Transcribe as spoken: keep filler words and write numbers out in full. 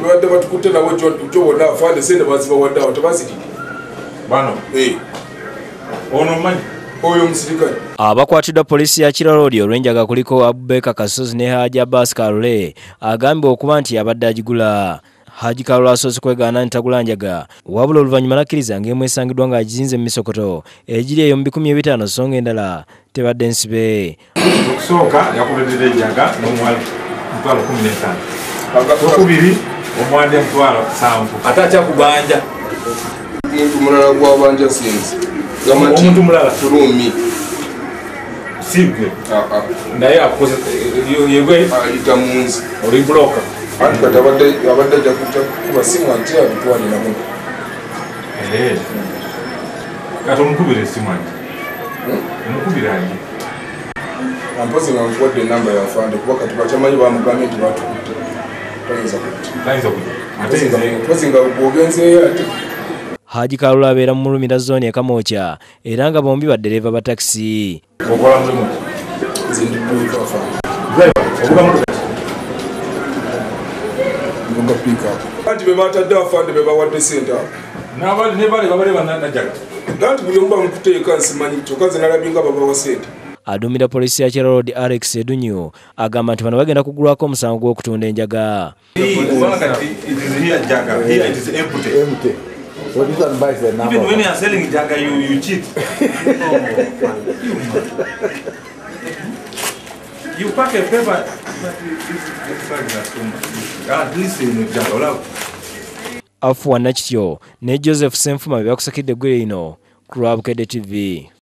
badde batukutte nabo kyo wonna afande sente baziba wadde awo tebazirike bano ono manyi oyo omusirikale. Abakwatiddwa poliisi ya Kiralodi olw'enjaga kuliko Abubeka Kasozi ne Haji Abbas Kalule agambye okuba nti abadde agigula. Haji Kalule asoose kwegaana nti tagula njaga wabula oluvannyuma n'akkiriza ng'emu esangiddwa ng'agizinze mu misokoto egiri eyo mu bikumi ebitaano so ng'endala tebadde nsibe. Okusooka yakuleetera enjaga n'omuwala mutwalo kumi n'etaano. Okubiri omwande mutwalo musanvu. Ate akyakubanja. Omuntu mulala gw'abanja sinzi. Omuntu mulala Tulumi. Sibwe. Naye akoze yegwe ayita munzi. Oli bloka. Ati kati abadde abadde ajja kuba simu ate abitwaliramu. Eh. Kati omukubira essimu ati. Omukubira ati. Ampozi nga nkuwadde enamba y'afande kuba kati bakyamanyi bamugambye nti batukutte. Tayinza kutte. Tayinza kutte. Ate nze mpozi nga bw'ogenzeeyo ate. Haji Kalule abeera mu Mulumira zooni e Kamwokya era nga bombi baddereeva ba takisi. okola mulimu nze ndi driver afande. Ovuga motoka Ngonga pick up. Anti be batadde afande be bawadde sente awo. N'abali ne bali babale bannajaga. Anti buli omu bamukuteeka nsimanyi kyokka nze nalabye nga babawa sente. Aduumira poliisi ya Kiralodi Alex Edunyo agamba nti bano bagenda kugulwako omusango gw'okutunda enjaga. So this one buys the number. Even when you are selling jaga, you you cheat. You pack a paper. At least in jaga. Afuwa Nakityo ne Joseph Senfuma byakusakidde eggwe lino ku Bakuumibwa T V.